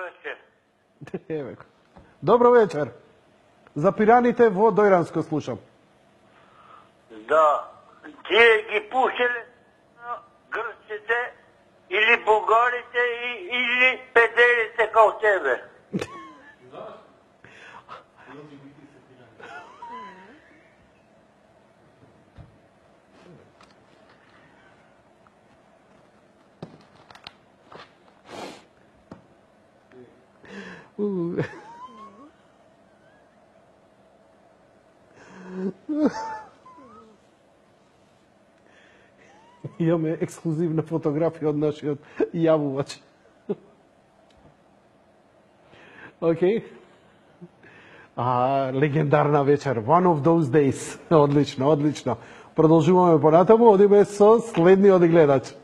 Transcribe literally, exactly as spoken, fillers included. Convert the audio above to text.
вечер. Еве. Добро вечер. За пираните во Дојранско слушам. Да. Тие ги пушеле на грците или бугарите и- или педерите као тебе. У. Имаме ексклузивна фотографија од нашиот јавувач. Океј. А, легендарна вечер. One of those days. Одлично, одлично. Продолжуваме понатаму, одиме со следниот гледач.